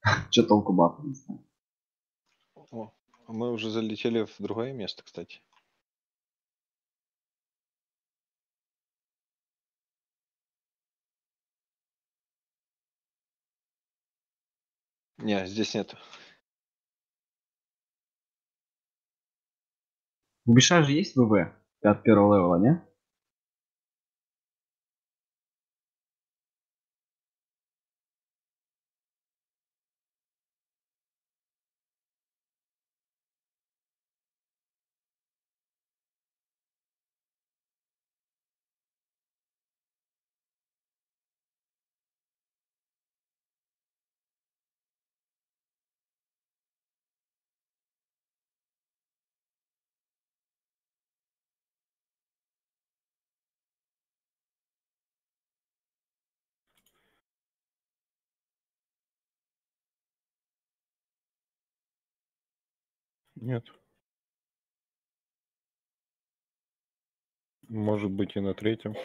Че толку бафа, не знаю. О, мы уже залетели в другое место, кстати. Не, здесь нет. У Биша же есть ВВ от первого левела, не? Нет. Может быть и на третьем.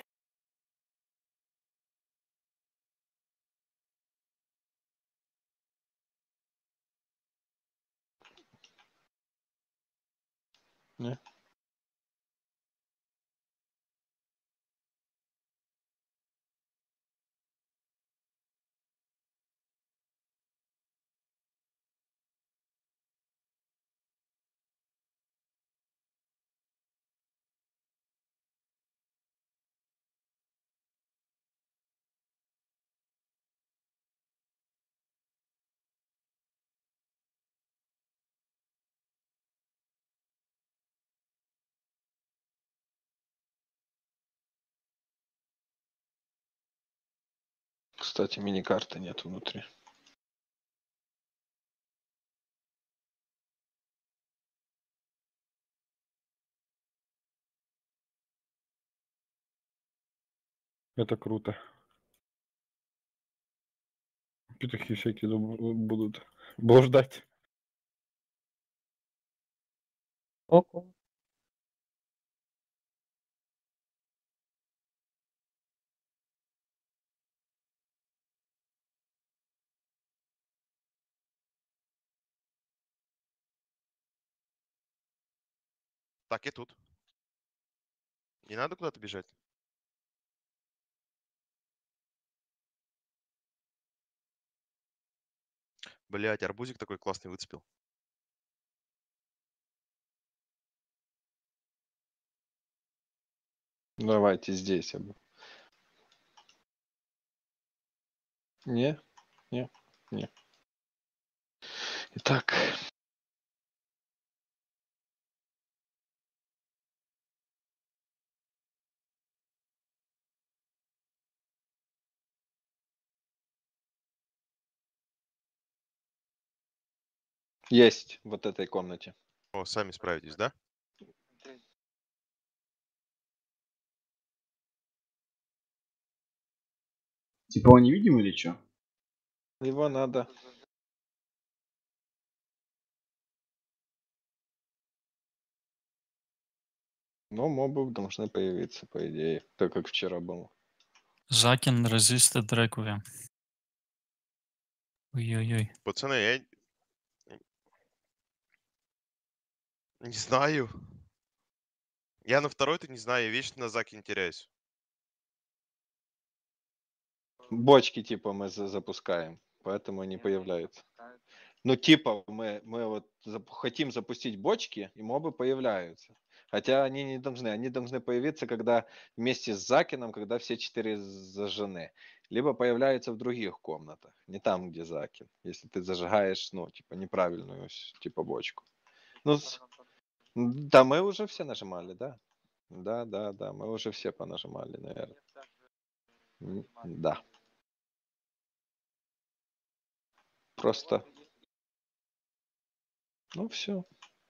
Не? Кстати, мини-карты нет внутри. Это круто. Петухи всякие будут блуждать. Ого. Так, я тут. Не надо куда-то бежать? Блять, арбузик такой классный выцепил. Давайте здесь. Не, не, не. Итак. Есть в вот этой комнате. О, сами справитесь, да? Типа он невидим или что? Его надо. Но мобы должны появиться, по идее, так как вчера было. Закин resisted Requiem. Ой-ой-ой. Пацаны, я не знаю. Я на второй-то не знаю, я вечно на Заке теряюсь. Бочки типа мы запускаем, поэтому они появляются. Ну типа мы вот хотим запустить бочки, и мобы появляются. Хотя они должны появиться, когда вместе с Закином, когда все 4 зажжены. Либо появляются в других комнатах, не там, где Закин. Если ты зажигаешь, ну, типа, неправильную, типа, бочку. Ну, да, мы уже все нажимали, да. Да, мы уже все понажимали, наверное. Да. Просто. Ну, все.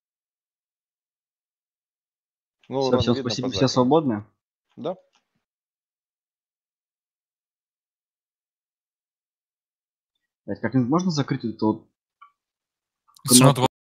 Ну, Все, урон все, видно спасибо, по все Закину. свободны? Да. Блядь, как-нибудь можно закрыть эту вот It's not кнопку